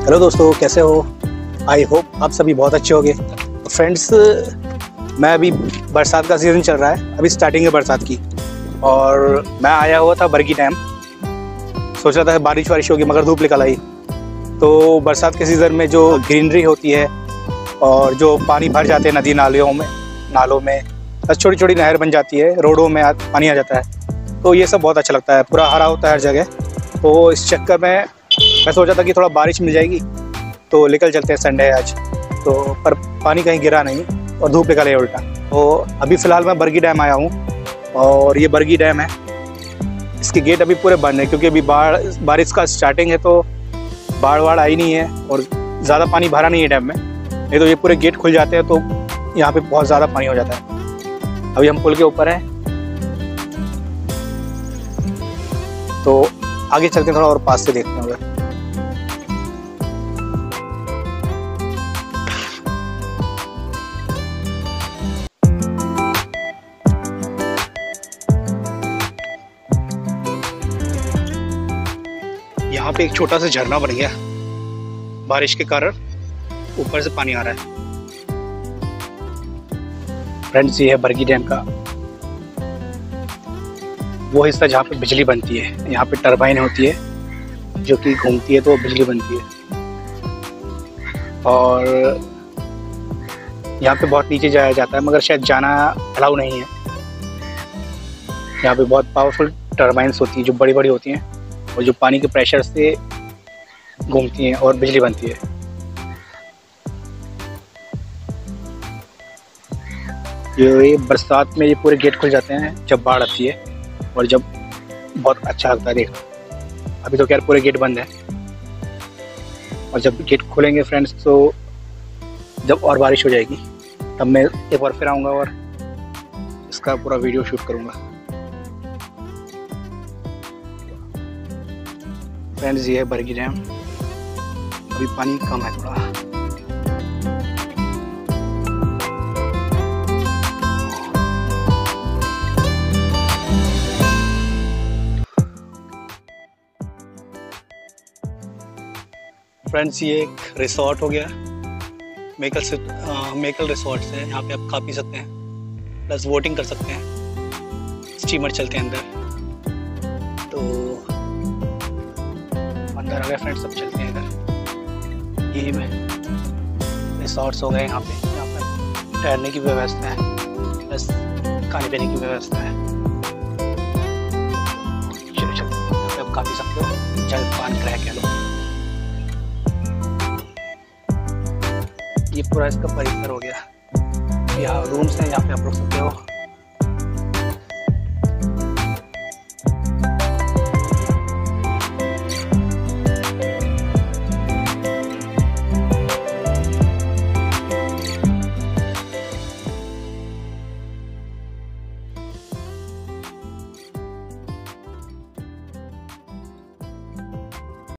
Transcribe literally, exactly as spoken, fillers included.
Hello दोस्तों, कैसे हो? आई होप आप सभी बहुत अच्छे होंगे। तो फ्रेंड्स, मैं अभी बरसात का सीज़न चल रहा है, अभी स्टार्टिंग है बरसात की, और मैं आया हुआ था बरगी डैम। सोच रहा था बारिश वारिश होगी मगर धूप निकल आई। तो बरसात के सीज़न में जो ग्रीनरी होती है और जो पानी भर जाते हैं नदी नालियों में नालों में छोटी छोटी नहर बन जाती है, रोडों में पानी आ जाता है, तो ये सब बहुत अच्छा लगता है। पूरा हरा होता है हर जगह। तो इस चक्कर में मैं सोचा था कि थोड़ा बारिश मिल जाएगी तो निकल चलते हैं, संडे है आज। तो पर पानी कहीं गिरा नहीं और धूप निकल है उल्टा। तो अभी फ़िलहाल मैं बरगी डैम आया हूँ, और ये बरगी डैम है। इसके गेट अभी पूरे बंद हैं क्योंकि अभी बाढ़ बारिश का स्टार्टिंग है, तो बाढ़ वाढ़ आई नहीं है और ज़्यादा पानी भरा नहीं है डैम में। नहीं तो ये पूरे गेट खुल जाते हैं तो यहाँ पे बहुत ज़्यादा पानी हो जाता है। अभी हम पुल के ऊपर हैं, तो आगे चलते हैं, थोड़ा और पास से देखते हैं उधर। यहाँ पे एक छोटा सा झरना बन गया, बारिश के कारण ऊपर से पानी आ रहा है। फ्रेंड्स, ये है बरगी डैम का वो हिस्सा जहाँ पे बिजली बनती है। यहाँ पे टरबाइन होती है जो कि घूमती है तो बिजली बनती है, और यहाँ पे बहुत नीचे जाया जाता है मगर शायद जाना अलाउ नहीं है। यहाँ पे बहुत पावरफुल टरबाइंस होती हैं जो बड़ी बड़ी होती हैं और जो पानी के प्रेशर से घूमती हैं और बिजली बनती है। ये बरसात में ये पूरे गेट खुल जाते हैं जब बाढ़ आती है, और जब बहुत अच्छा लगता है देखना। अभी तो खैर पूरे गेट बंद है, और जब गेट खुलेंगे फ्रेंड्स, तो जब और बारिश हो जाएगी तब मैं एक बार फिर आऊँगा और इसका पूरा वीडियो शूट करूँगा। फ्रेंड्स, ये है बरगी डैम। अभी पानी कम है थोड़ा। फ्रेंड्स, ये एक रिसोर्ट हो गया, मेकल से मेकल रिसोर्ट है। यहाँ पे आप खा पी सकते हैं, प्लस बोटिंग कर सकते हैं, स्टीमर चलते हैं अंदर। तो अंदर आ गए फ्रेंड्स, सब चलते हैं इधर। ये में रिसोर्ट्स हो गए यहाँ पे। यहाँ पर ठहरने की व्यवस्था है, प्लस खाने पीने की व्यवस्था है। चलो चलो, यहाँ पे आप खा पी सकते हो, जल पान क्रैक कह लो। ये पूरा इसका परिसर हो गया। यहाँ रूम्स हैं, यहाँ पे आप रुक सकते हो।